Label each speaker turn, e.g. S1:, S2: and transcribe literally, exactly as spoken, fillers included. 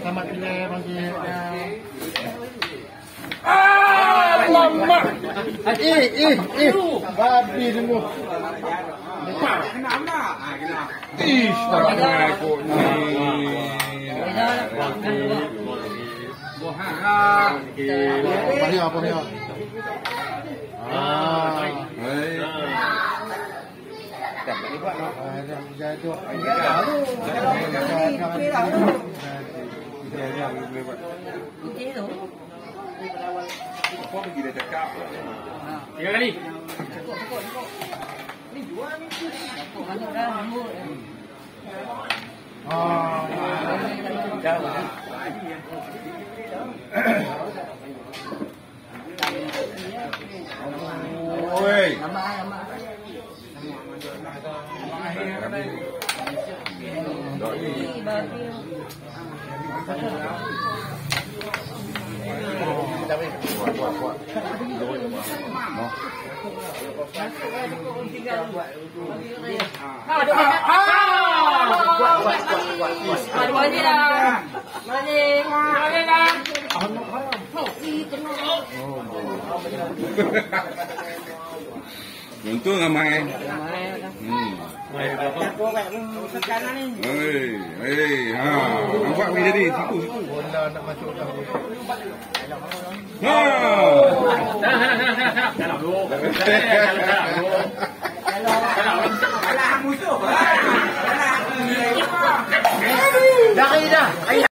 S1: Selamat pilih panggil. Ah, lama. Eh, eh, eh. Babi dulu.
S2: Kenapa? Ah, kenapa?
S3: Ish, tak nak ikut ni.
S2: Buah.
S1: Apa ni? Apa ni? Ah.
S3: Hai.
S1: Tak boleh buat lah. Jatuh.
S3: Kau pergi dah cakap.
S2: Tiga kali.
S1: Ah.
S3: Oi. Untung ramai. Hmm. Hei, hei, ha. Nampak boleh jadi situ situ.
S1: Bola nak masuk dah.
S3: Ha.
S2: Dalam dulu. Dalam dulu. Dalam musuh. Dalam. Dah dah.